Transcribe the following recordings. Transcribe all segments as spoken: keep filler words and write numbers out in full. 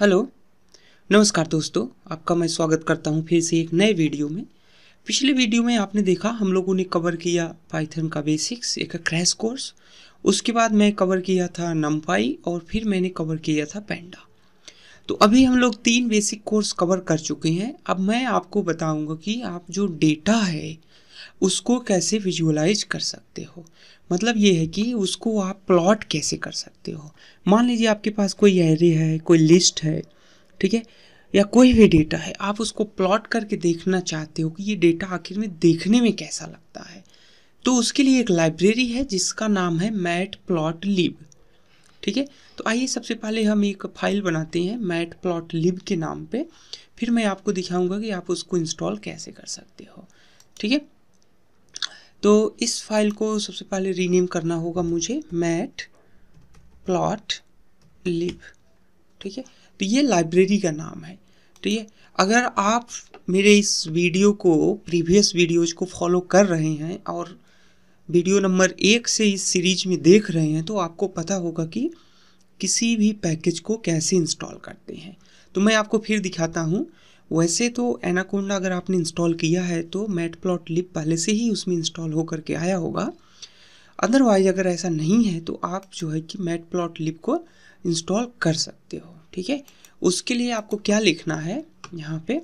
Hello, नमस्कार दोस्तों, आपका मैं स्वागत करता हूं फिर से एक नए वीडियो में। पिछले वीडियो में आपने देखा हम लोगों ने कवर किया पाइथन का बेसिक्स, एक क्रैश कोर्स। उसके बाद मैं कवर किया था नमपाई और फिर मैंने कवर किया था पेंडा। तो अभी हम लोग तीन बेसिक कोर्स कवर कर चुके हैं। अब मैं आपको बताऊंगा कि आप जो डेटा है उसको कैसे विजुअलाइज कर सकते हो। मतलब ये है कि उसको आप प्लॉट कैसे कर सकते हो। मान लीजिए आपके पास कोई एरे है, कोई लिस्ट है, ठीक है, या कोई भी डेटा है, आप उसको प्लॉट करके देखना चाहते हो कि ये डेटा आखिर में देखने में कैसा लगता है। तो उसके लिए एक लाइब्रेरी है जिसका नाम है मैटप्लॉटलिब। ठीक है, तो आइए सबसे पहले हम एक फाइल बनाते हैं मैटप्लॉटलिब के नाम पे, फिर मैं आपको दिखाऊंगा कि आप उसको इंस्टॉल कैसे कर सकते हो। ठीक है, तो इस फाइल को सबसे पहले रीनेम करना होगा मुझे मैटप्लॉटलिब। ठीक है, तो ये लाइब्रेरी का नाम है। ठीक है, अगर आप मेरे इस वीडियो को, प्रीवियस वीडियोज को फॉलो कर रहे हैं और वीडियो नंबर एक से इस सीरीज में देख रहे हैं तो आपको पता होगा कि किसी भी पैकेज को कैसे इंस्टॉल करते हैं। तो मैं आपको फिर दिखाता हूँ। वैसे तो एनाकोंडा अगर आपने इंस्टॉल किया है तो मैटप्लॉटलिब पहले से ही उसमें इंस्टॉल होकर के आया होगा। अदरवाइज अगर ऐसा नहीं है तो आप जो है कि मैटप्लॉटलिब को इंस्टॉल कर सकते हो। ठीक है, उसके लिए आपको क्या लिखना है, यहाँ पे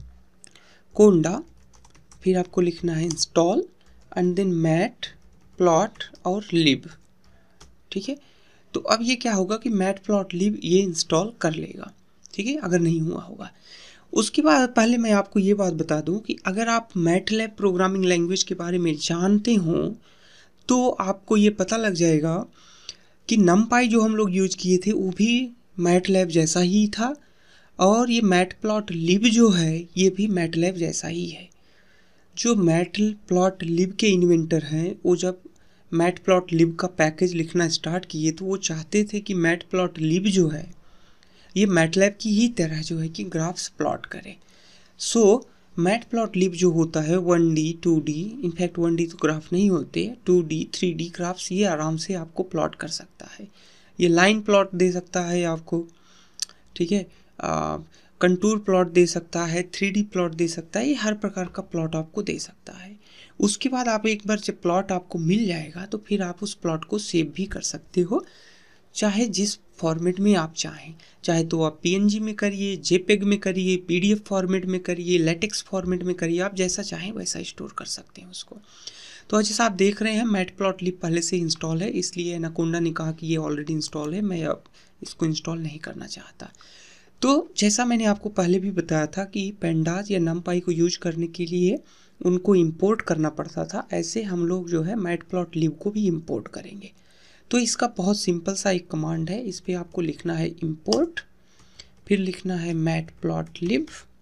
कोंडा, फिर आपको लिखना है install and then mat plot और लिब। ठीक है, तो अब ये क्या होगा कि मैटप्लॉटलिब ये इंस्टॉल कर लेगा। ठीक है, अगर नहीं हुआ होगा। उसके बाद पहले मैं आपको ये बात बता दूं कि अगर आप मैटलैब प्रोग्रामिंग लैंग्वेज के बारे में जानते हो तो आपको ये पता लग जाएगा कि नमपाई जो हम लोग यूज किए थे वो भी मैटलैब जैसा ही था और ये मैटप्लॉटलिब जो है ये भी मैटलैब जैसा ही है। जो मैटप्लॉटलिब के इन्वेंटर हैं वो जब मैटप्लॉटलिब का पैकेज लिखना स्टार्ट किए तो वो चाहते थे कि मैटप्लॉटलिब जो है ये मैटलैब की ही तरह जो है कि ग्राफ्स प्लॉट करे। सो मैटप्लॉटलिब जो होता है one D two D, in fact one D तो ग्राफ नहीं होते, two D three D graphs ये आराम से आपको प्लॉट कर सकता है। ये लाइन प्लॉट दे सकता है आपको, ठीक है, कंटूर प्लॉट दे सकता है, थ्री डी प्लॉट दे सकता है, ये हर प्रकार का प्लॉट आपको दे सकता है। उसके बाद आप एक बार जब प्लॉट आपको मिल जाएगा तो फिर आप उस प्लॉट को सेव भी कर सकते हो, चाहे जिस फॉर्मेट में आप चाहें। चाहे तो आप पीएनजी में करिए, जेपेग में करिए, पीडीएफ फॉर्मेट में करिए, लेटेक्स फॉर्मेट में करिए, आप जैसा चाहें वैसा स्टोर कर सकते हैं उसको। तो जैसा आप देख रहे हैं मैटप्लॉटलिब पहले से इंस्टॉल है, इसलिए एनाकोंडा ने कहा कि ये ऑलरेडी इंस्टॉल है, मैं अब इसको इंस्टॉल नहीं करना चाहता। तो जैसा मैंने आपको पहले भी बताया था कि पेंडाज या नमपाई को यूज करने के लिए उनको इंपोर्ट करना पड़ता था, ऐसे हम लोग जो है मैटप्लॉटलिब को भी इंपोर्ट करेंगे। तो इसका बहुत सिंपल सा एक कमांड है, इस पर आपको लिखना है इंपोर्ट, फिर लिखना है मैटप्लॉटलिब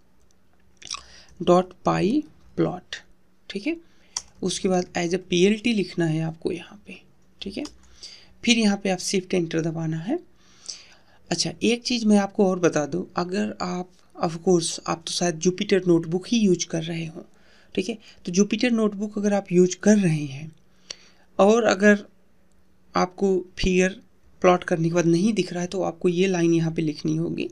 डॉट पाई प्लॉट। ठीक है, उसके बाद एज अ पीएलटी लिखना है आपको यहाँ पे। ठीक है, फिर यहाँ पे आप शिफ्ट एंटर दबाना है। अच्छा, एक चीज़ मैं आपको और बता दूँ, अगर आप ऑफ कोर्स आप तो शायद जुपिटर नोटबुक ही यूज कर रहे हो। ठीक है, तो जुपिटर नोटबुक अगर आप यूज कर रहे हैं और अगर आपको फिगर प्लॉट करने के बाद नहीं दिख रहा है तो आपको ये लाइन यहाँ पे लिखनी होगी,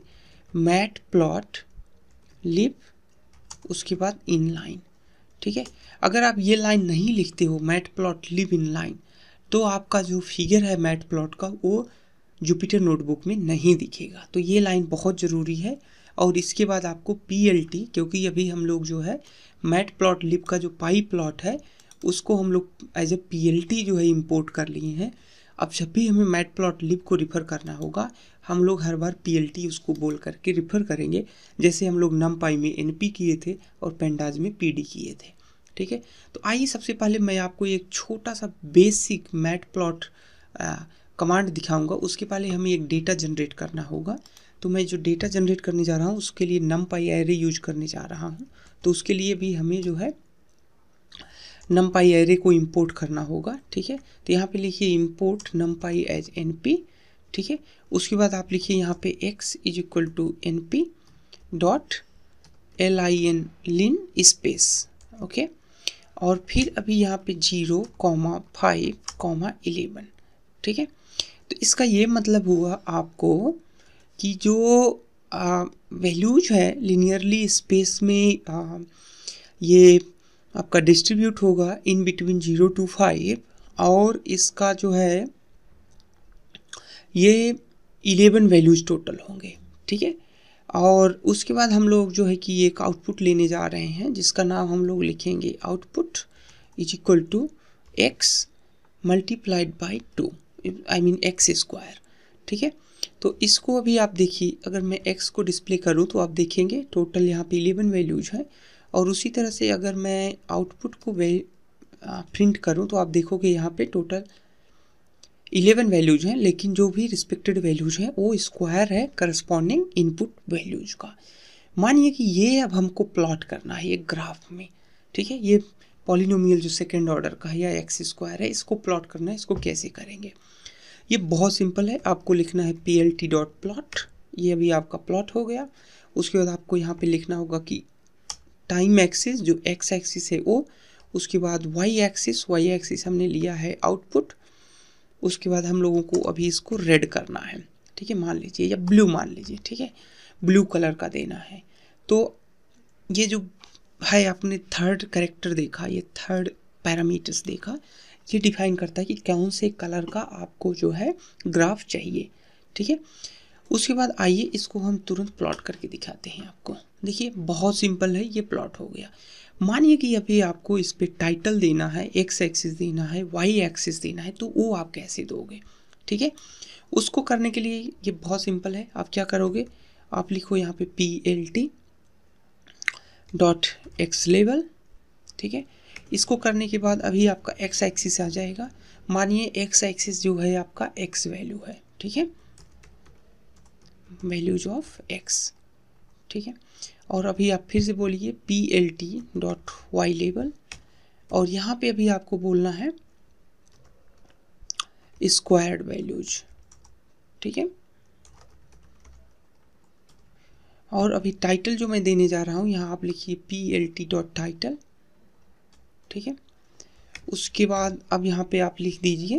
मैटप्लॉटलिब, उसके बाद इन लाइन। ठीक है, अगर आप ये लाइन नहीं लिखते हो मैटप्लॉटलिब इन लाइन तो आपका जो फिगर है मैटप्लॉट का वो जुपिटर नोटबुक में नहीं दिखेगा। तो ये लाइन बहुत ज़रूरी है। और इसके बाद आपको पीएलटी, क्योंकि अभी हम लोग जो है मैटप्लॉटलिब का जो पाई प्लॉट है उसको हम लोग एज ए पीएलटी जो है इंपोर्ट कर लिए हैं। अब जब भी हमें मैटप्लॉटलिब को रिफ़र करना होगा हम लोग हर बार पीएलटी उसको बोल करके रिफ़र करेंगे, जैसे हम लोग नमपाई में एनपी किए थे और पेंडाज में पीडी किए थे। ठीक है, तो आइए सबसे पहले मैं आपको एक छोटा सा बेसिक मैटप्लॉट कमांड दिखाऊंगा। उसके पहले हमें एक डेटा जनरेट करना होगा। तो मैं जो डेटा जनरेट करने जा रहा हूँ उसके लिए नमपाई एरे यूज करने जा रहा हूँ। तो उसके लिए भी हमें जो है नमपाई एरे को इंपोर्ट करना होगा। ठीक है, तो यहाँ पे लिखिए इंपोर्ट नमपाई एज एनपी। ठीक है, उसके बाद आप लिखिए यहाँ पे x is equal to N P dot L I N linspace. Okay, और फिर अभी यहाँ पे zero comma five comma eleven. ठीक है, तो इसका ये मतलब हुआ आपको कि जो वैल्यूज है लीनियरली स्पेस में आ, ये आपका डिस्ट्रीब्यूट होगा in between zero to five, और इसका जो है ये इलेवन वैल्यूज टोटल होंगे, ठीक है। और उसके बाद हम लोग जो है कि एक आउटपुट लेने जा रहे हैं जिसका नाम हम लोग लिखेंगे output is equal to X multiplied by two, I mean X square, ठीक है। तो इसको अभी आप देखिए, अगर मैं x को डिस्प्ले करूँ तो आप देखेंगे टोटल यहाँ पे इलेवन वैल्यूज हैं, और उसी तरह से अगर मैं आउटपुट को वे प्रिंट करूँ तो आप देखोगे यहाँ पे टोटल इलेवन वैल्यूज हैं, लेकिन जो भी रिस्पेक्टेड वैल्यूज हैं वो स्क्वायर है करस्पॉन्डिंग इनपुट वैल्यूज का। मानिए कि ये अब हमको प्लॉट करना है एक ग्राफ में, ठीक है। ये पॉलिनोमियल जो सेकेंड ऑर्डर का है या एक्स स्क्वायर है, इसको प्लॉट करना है। इसको कैसे करेंगे? ये बहुत सिंपल है, आपको लिखना है P L T dot plot. ये अभी आपका प्लॉट हो गया। उसके बाद आपको यहाँ पे लिखना होगा कि टाइम एक्सिस जो एक्स एक्सिस है वो, उसके बाद वाई एक्सिस, वाई एक्सिस हमने लिया है आउटपुट। उसके बाद हम लोगों को अभी इसको रेड करना है, ठीक है, मान लीजिए, या ब्लू मान लीजिए, ठीक है, ब्लू कलर का देना है। तो ये जो है आपने थर्ड कैरेक्टर देखा, ये थर्ड पैरामीटर्स देखा, ये डिफाइन करता है कि कौन से कलर का आपको जो है ग्राफ चाहिए, ठीक है। उसके बाद आइए इसको हम तुरंत प्लॉट करके दिखाते हैं आपको। देखिए बहुत सिंपल है, ये प्लॉट हो गया। मानिए कि अभी आपको इस पे टाइटल देना है, एक्स एक्सिस देना है, वाई एक्सिस देना है, तो वो आप कैसे दोगे, ठीक है। उसको करने के लिए ये बहुत सिंपल है। आप क्या करोगे, आप लिखो यहाँ पे p L T dot x लेवल, ठीक है। इसको करने के बाद अभी आपका एक्स एक्सिस आ जाएगा। मानिए एक्स एक्सिस जो है आपका एक्स वैल्यू है, ठीक है, वैल्यूज ऑफ एक्स, ठीक है। और अभी आप फिर से बोलिए p L T dot y लेवल, और यहाँ पे अभी आपको बोलना है स्क्वायर्ड वैल्यूज, ठीक है। और अभी टाइटल जो मैं देने जा रहा हूँ यहाँ आप लिखिए p L T dot title, ठीक है। उसके बाद अब यहाँ पे आप लिख दीजिए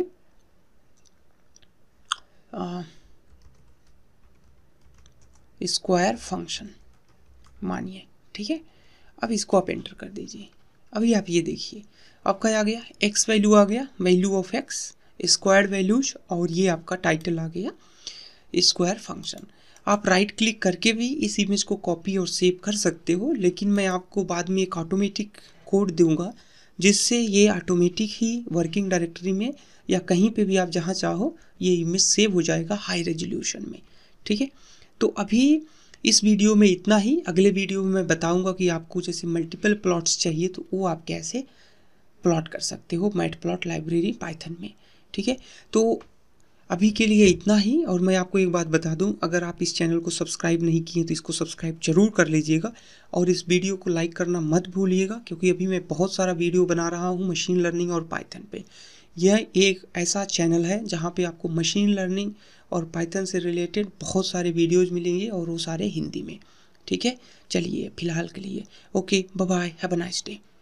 स्क्वायर फंक्शन, मानिए, ठीक है। अब इसको आप एंटर कर दीजिए। अभी आप ये देखिए आपका आ गया एक्स वैल्यू आ गया, value of x, squared values, और ये आपका टाइटल आ गया स्क्वायर फंक्शन। आप राइट क्लिक करके भी इस इमेज को कॉपी और सेव कर सकते हो, लेकिन मैं आपको बाद में एक ऑटोमेटिक कोड दूंगा जिससे ये ऑटोमेटिक ही वर्किंग डायरेक्टरी में या कहीं पे भी आप जहाँ चाहो ये इमेज सेव हो जाएगा हाई रेजोल्यूशन में, ठीक है। तो अभी इस वीडियो में इतना ही। अगले वीडियो में मैं बताऊंगा कि आपको जैसे मल्टीपल प्लॉट्स चाहिए तो वो आप कैसे प्लॉट कर सकते हो मैटप्लॉट लाइब्रेरी पाइथन में, ठीक है। तो अभी के लिए इतना ही। और मैं आपको एक बात बता दूं, अगर आप इस चैनल को सब्सक्राइब नहीं किए तो इसको सब्सक्राइब जरूर कर लीजिएगा, और इस वीडियो को लाइक करना मत भूलिएगा, क्योंकि अभी मैं बहुत सारा वीडियो बना रहा हूं मशीन लर्निंग और पाइथन पे। यह एक ऐसा चैनल है जहां पे आपको मशीन लर्निंग और पाइथन से रिलेटेड बहुत सारे वीडियोज़ मिलेंगे, और वो सारे हिंदी में, ठीक है। चलिए फिलहाल के लिए okay, bye bye, have a nice day.